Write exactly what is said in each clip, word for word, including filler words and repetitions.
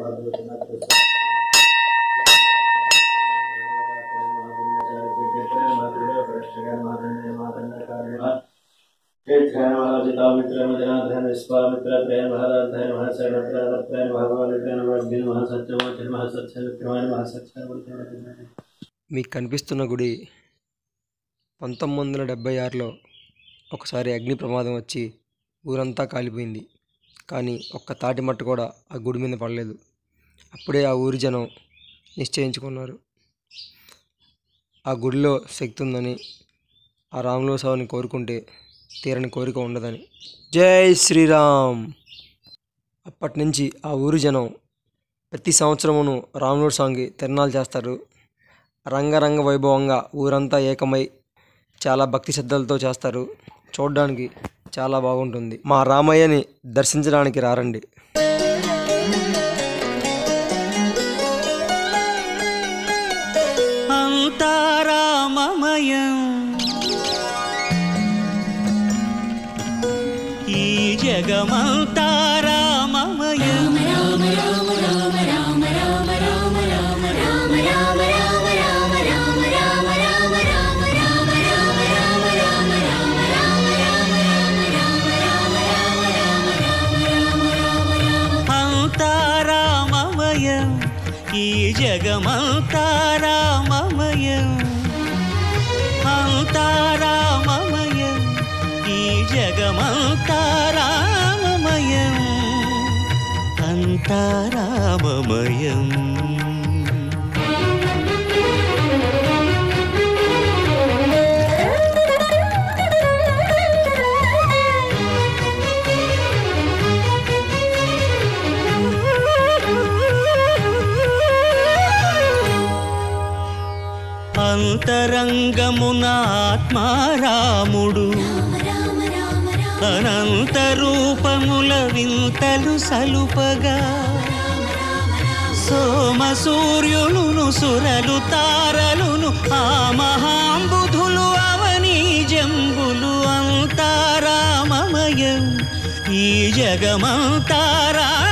మీకు కనిపిస్తున్న గుడి పంతొమ్మిది వందల డెబ్బై ఆరులో ఒకసారి అగ్ని ప్రమాదం వచ్చి ఊరంతా కాలిపోయింది. కానీ ఒక్క తాటి మట్ట కూడా ఆ గుడి మీద పడలేదు. అప్పుడే ఆ ఊరి జనం నిశ్చయించుకున్నారు, ఆ గుడిలో శక్తి ఉందని, ఆ రాముల స్వామిని కోరుకుంటే తీరని కోరిక ఉండదని. జై శ్రీరామ్. అప్పటి నుంచి ఆ ఊరి జనం ప్రతి సంవత్సరమును రాముల స్వామికి తిరునాళ్ళు చేస్తారు. రంగరంగ వైభవంగా ఊరంతా ఏకమై చాలా భక్తి శ్రద్ధలతో చేస్తారు. చూడడానికి చాలా బాగుంటుంది. మా రామయ్యని దర్శించడానికి రారండి. అంతా రామమయం ఈ జగమంతా రామమయం. ఈ జగమంతా రామమయం, అంతా రామమయం. ఈ జగమంతా రామమయం, అంతా రామమయం. అంతరంగమున ఆత్మారాముడు అనంత రూపముల వింతలు సలుపగా, సోమ సూర్యులును సురలు తారలును ఆ మహాంబుధులు అవనీ జంబులు. అంతా రామమయం ఈ జగమంతా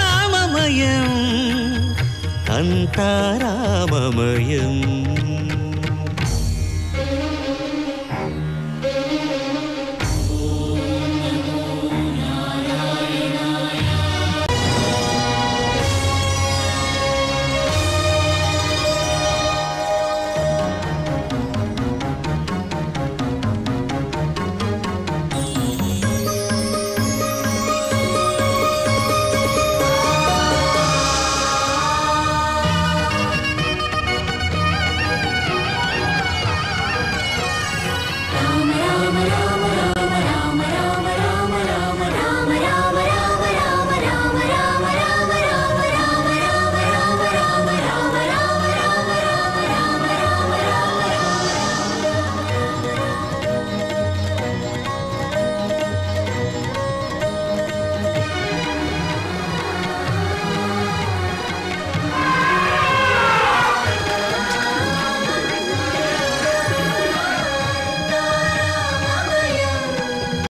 రామమయం, అంతా రామమయం.